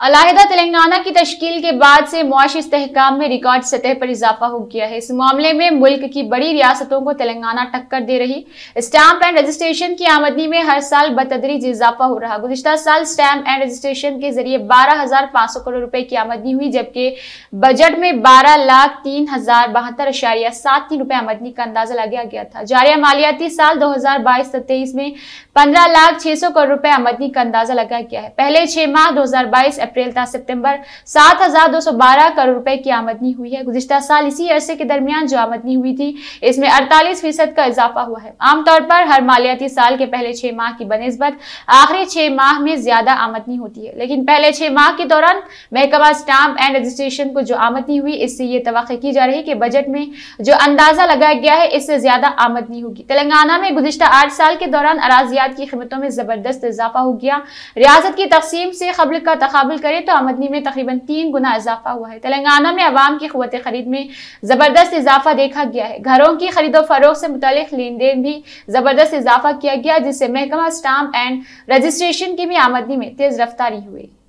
अलहदा तेलंगाना की तश्कील के बाद से मुआशी इस्तेहकाम में रिकॉर्ड सतह पर इजाफा हो गया है। इस मामले में मुल्क की बड़ी रियासतों को तेलंगाना टक्कर दे रही। स्टैंप एंड रजिस्ट्रेशन की आमदनी में हर साल बतदरीज इजाफा हो रहा। गुज़िश्ता साल स्टैंप एंड रजिस्ट्रेशन के जरिए 12,500 करोड़ रुपए की आमदनी हुई, जबकि बजट में 12,03,072.73 रुपए आमदनी का अंदाजा लगाया गया था। जारिया मालियाती साल 2022-23 में 15,06,000 करोड़ रुपए आमदनी का अंदाजा लगाया गया है। पहले 6 माह 2022 अप्रैल था सितंबर 7,212 करोड़ रुपए की आमदनी हुई है। गुज़िश्ता साल इसी अरसे के दरमियान जो आमदनी हुई थी, इसमें 48% का इजाफा हुआ है। आमतौर पर हर मालियाती साल के पहले 6 माह की बनिस्बत आखिरी 6 माह में ज्यादा आमदनी होती है, लेकिन पहले 6 माह के दौरान महकमा स्टाम्प एंड रजिस्ट्रेशन को जो आमदनी हुई, इससे ये तवक्को की जा रही है कि बजट में जो अंदाजा लगाया गया है, इससे ज्यादा आमदनी होगी। तेलंगाना में गुज़िश्ता 8 साल के दौरान अराजियात की कीमतों में जबरदस्त इजाफा हो गया। रियासत की तकसीम से कबल का तकाबुल करें तो आमदनी में तकरीबन 3 गुना इजाफा हुआ है। तेलंगाना में अवाम की क़ुव्वत खरीद में जबरदस्त इजाफा देखा गया है। घरों की खरीदो फरोख्त से मुतालिक लेन देन भी जबरदस्त इजाफा किया गया, जिससे महकमा स्टाम्प एंड रजिस्ट्रेशन की भी आमदनी में तेज रफ्तारी हुई।